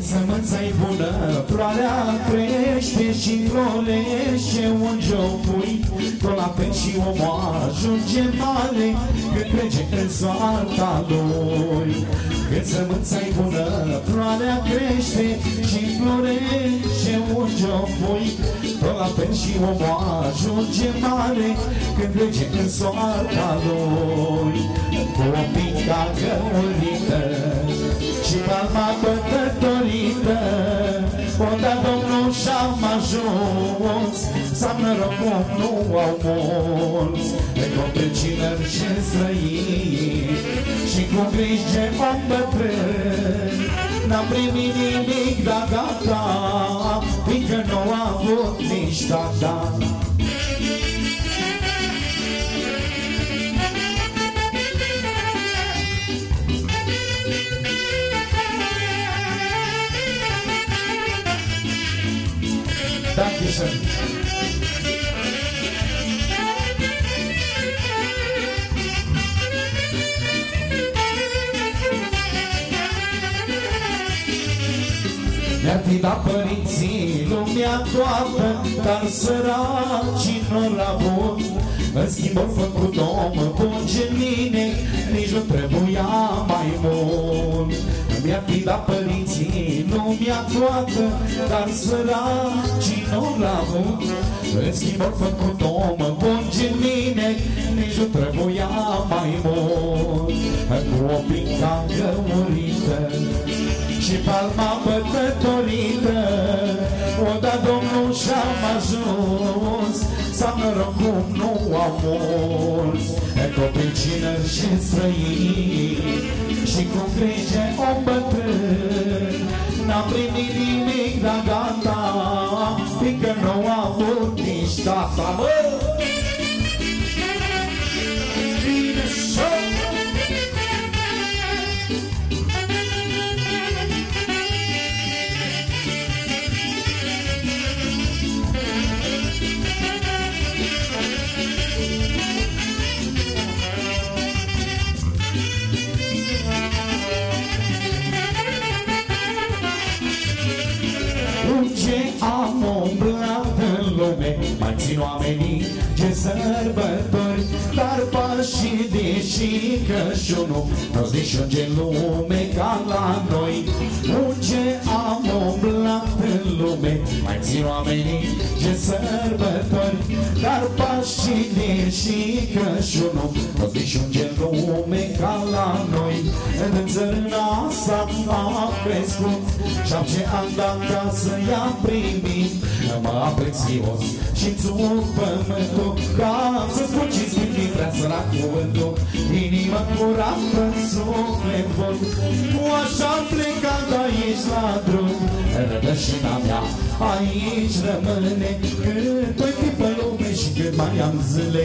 sămânța-i bună, floarea crește și florește un jocui. Tot la fel și omul ajunge mare când trece în soarta lui. Când sămânța-i bună, floarea crește și florește un jocui. Tot la fel și omul ajunge mare când trece în soarta lui. Cu o pica găurită și palma bătătorită, o da Domnul și-am ajuns, s-am noroc cum nu au mulți. De copii cineri și străini și cu grijă om bătrân, n-am primit nimic, dar gata, fiindcă nu am avut nici tata. Dankeschön. Mi-ar fi dat părinții lumea toată, dar săracii nu l-a avut. În schimb au făcut om bun gen mine, nici nu trebuia mai mult. Mi-ar fi dat părinții lumea toată, dar săracii nu l-a avut. În schimb au făcut om bun gen mine, nici nu trebuia mai mult. Cu o pica găurită și palma bătătorită, o da Domnul și-am ajuns, s-am noroc cum nu au mulți. Copii cineri și străini și cu grijă om bătrân, n-am primit nimic, dar gata, fiindcă nu am avut nici tata. Mă! Bine și-o! Am umblat în lume, mai țin oamenii ce sărbători, dar pașii deși cășunul nu-ți dișunge în lume ca la noi. Unde am umblat în lume, mai țin oamenii ce sărbători, dar pașii deși cășunul nu-ți dișunge în lume ca la noi. În țărâna asta am crescut și-am ce am dat ca să i-am primit. Mă prețios și-mi țuc pământul, ca să spun cinstit, vrea să la cuvântul. Inimă curată, suflet bun, cu așa-am plecat aici la drum. Rădășina mea aici rămâne, cât voi fi pe lume și cât mai am zile.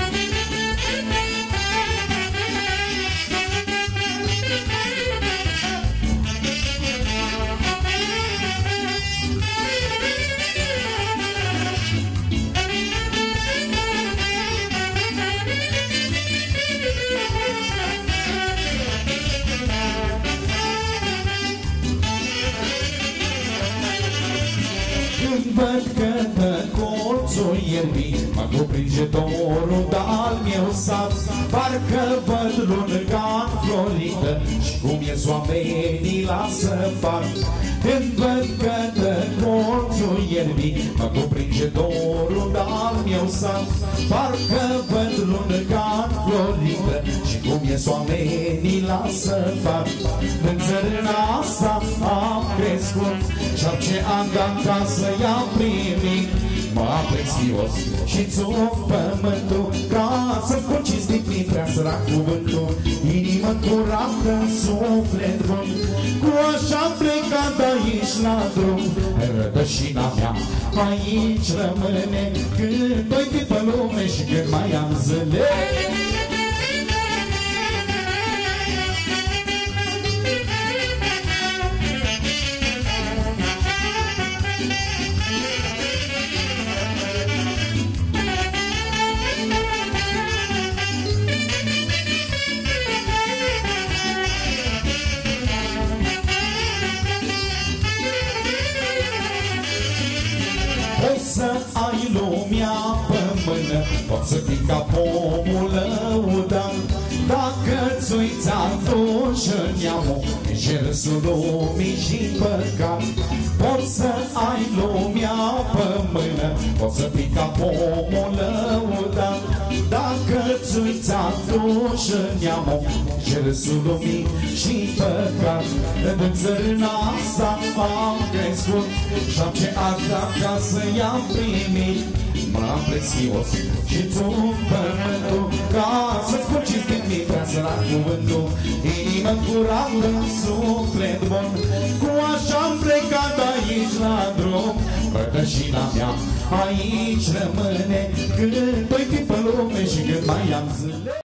Văd că dă colțul ierbii, mă cupringe dorul de-al meu sat. Parcă văd lunga înflorită și cum ies oamenii la săpat. Când văd că dă colțul ierbii, mă cupringe dorul de-al meu sat. Parcă văd lunga înflorită și cum ies oamenii la săpat. În țărâna asta am crescut și-am ce am dat ca să i-am primit. Mă prețios și-mi țuc pământul, ca să spun cinstit, mi vrea să la cuvântul. Inimă curată, suflet bun, cu așa-am plecat de aici la drum. Rădășina mea aici rămâne, cât voi fi pe lume și cât mai am zile. să ai lumea pe mână, poți să fii ca pomul lăudat. Dacă-ți uiți atunci în neamul, ești râsul lumii și păcat. Poți să ai lumea pe mână, poți să fii ca pomul lăudat. Dacă-ți uiți atunci în neamul, ești râsul lumii și păcat. În țărâna asta am crescut și-am ce ca să i-am primit. M-am prețios și-ți un pământul, ca să-ți spun cinstit, mi prea sărat cuvântul. Inimă curată, suflet bun, cu așa-am plecat aici la drum. Rădășina mea aici rămâne, cât voi fi pe lume și cât mai am zile.